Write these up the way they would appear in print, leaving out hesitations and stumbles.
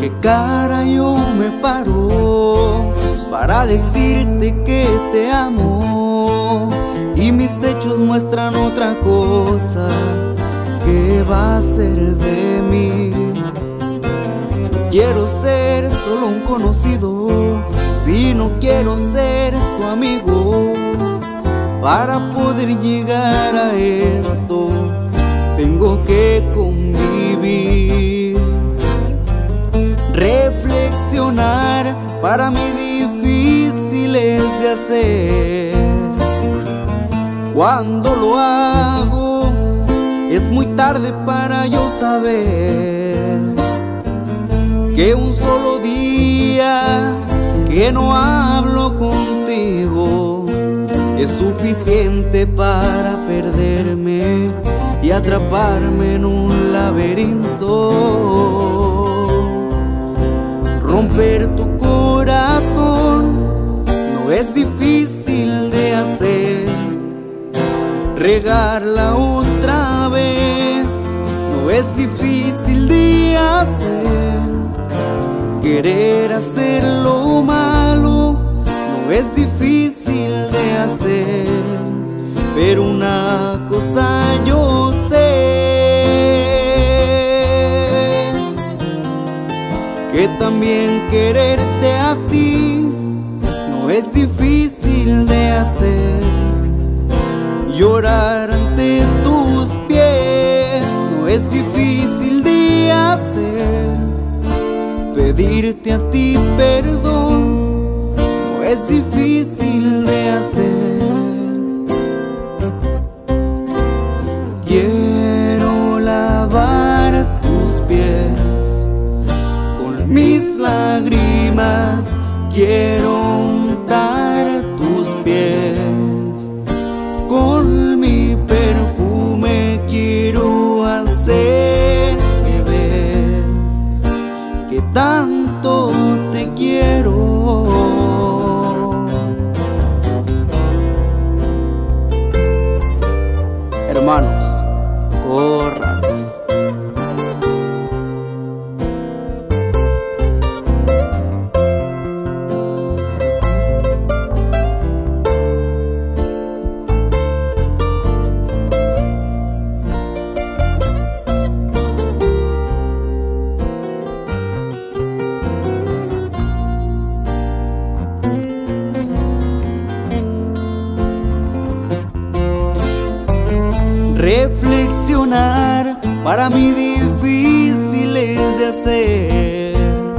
qué cara yo me paro para decirte que te amo, y mis hechos muestran otra cosa? ¿Qué va a ser de mí? No quiero ser solo un conocido, si no quiero ser tu amigo. Para poder llegar a esto tengo que convivir, reflexionar, para mí difíciles de hacer. Cuando lo hago es muy tarde para yo saber que un solo día que no hablo contigo es suficiente para perderme y atraparme en un laberinto. Romper tu corazón no es difícil de hacer, regarla otra vez no es difícil de hacer, querer hacer lo malo no es difícil de hacer, pero una cosa yo sé, que también quererte a ti no es difícil de hacer. Llorar ante tus pies no es difícil de hacer, pedirte a ti perdón no es difícil de hacer. Quiero lavar tus pies con mis lágrimas, quiero untar tus pies con mi perfume, quiero hacerte ver que tanto te quiero. Hermanos, Corrales. Reflexionar, para mí difíciles de hacer.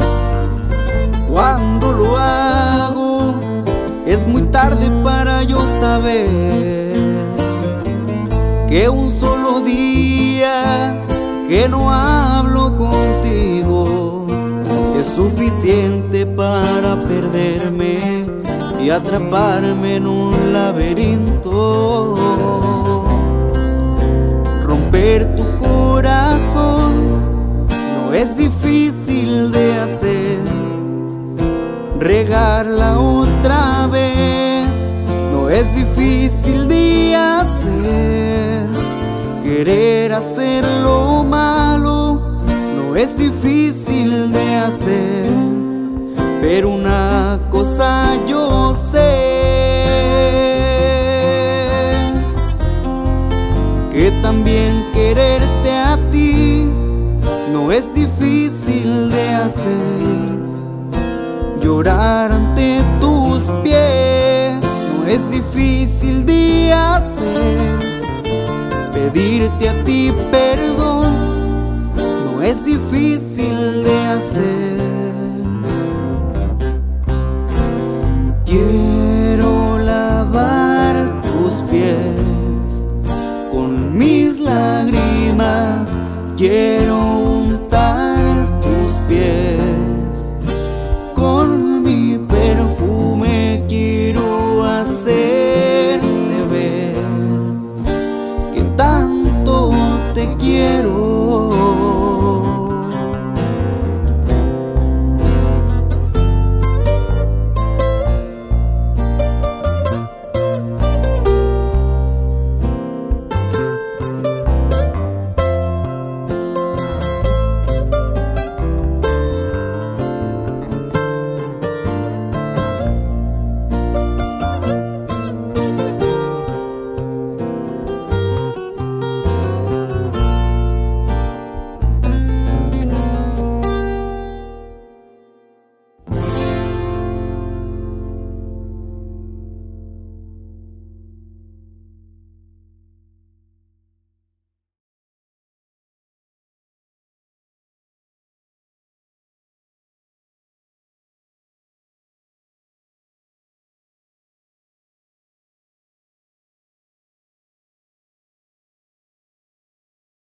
Cuando lo hago es muy tarde para yo saber que un solo día que no hablo contigo es suficiente para perderme y atraparme en un laberinto. Romper tu corazón no es difícil de hacer, regarla otra vez no es difícil de hacer, querer hacer lo malo no es difícil de hacer, pero una cosa yo sé, que también quererte a ti no es difícil de hacer. Llorar ante tus pies no es difícil de hacer, pedirte a ti perdón no es difícil de hacer. Quiero lavar tus pies con mis lágrimas, quiero